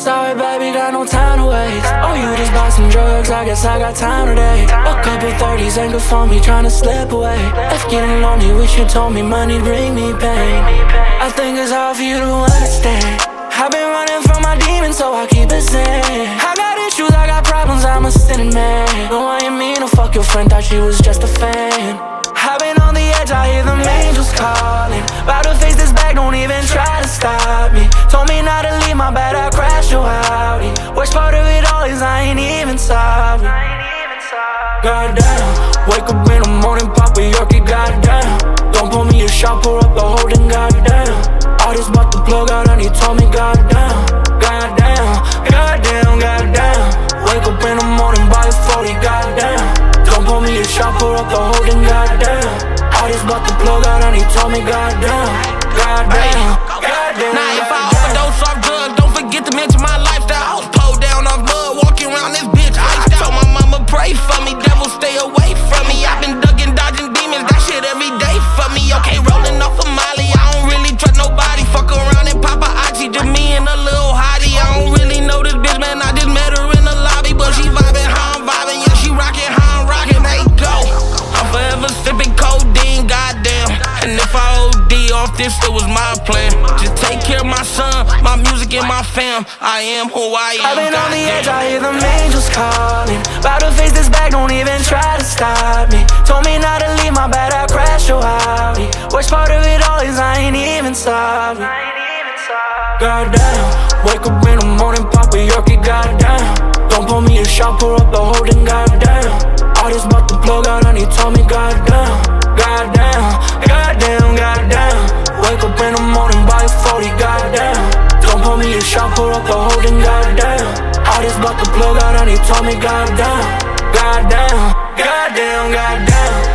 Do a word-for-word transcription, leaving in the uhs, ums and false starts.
sorry, baby, got no time to waste. Oh, you just bought some drugs, I guess I got time today. A couple thirties ain't good for me, tryna slip away. If getting lonely, wish you told me money bring me pain. I think it's hard for you to understand. I've been running from my demons, so I keep it sane. I got issues, I got problems, I'm a sinning man. No, I ain't mean to fuck your friend, thought she was just a fan. I've been on the edge, I hear them angels calling. About to face this back, don't even try to stop me. Told me not to leave, my bad, I crashed your Audi. Worst part of it all is I ain't even sorry. Goddamn, wake up in the morning, pop a Yorkie, goddamn. Don't pull me a shot, pour up the whole thing, goddamn. All this about to plug out and he told me goddamn. Goddamn, goddamn, goddamn. Wake up in the morning, buy a forty, goddamn. Don't pull me a shot, pour up the whole thing, goddamn. All this about to plug out and he told me goddamn. Goddamn, goddamn. Now if I overdose off drugs, don't forget to mention my lifestyle. I was pulled down off mud, walking around this bitch iced out. Told my mama pray for me, devil stay away from me. I've been ducking, dodging demons, that shit every day for me. Okay, rolling off a Molly, I don't really trust nobody. Fuck around and paparazzi, just me and a little hottie. I don't really know this bitch, man, I just met her in the lobby. But she vibing how I'm vibing, yeah, she rocking how I'm rocking. Hey, go, I'm forever sipping codeine, goddamn. And if I O D off this, it was my plan. Just take care of my son, my music and my fam. I am who I am. I've been on the edge, I hear them angels calling. About to face this back, don't even try to stop me. Told me not to leave, my bad, I crashed your Audi. Worst part of it all is I ain't even sorry. Goddamn, wake up in the morning, pop a Yorkie, goddamn. Don't pull me a shot, pour up the whole thing, goddamn. All this about to plug out and he told me goddamn. Goddamn, goddamn, goddamn. Wake up in the morning, buy a forty, goddamn. Don't pull me a shot, pour up the whole thing, goddamn. All this about to plug out and he told me goddamn. Goddamn, goddamn, goddamn.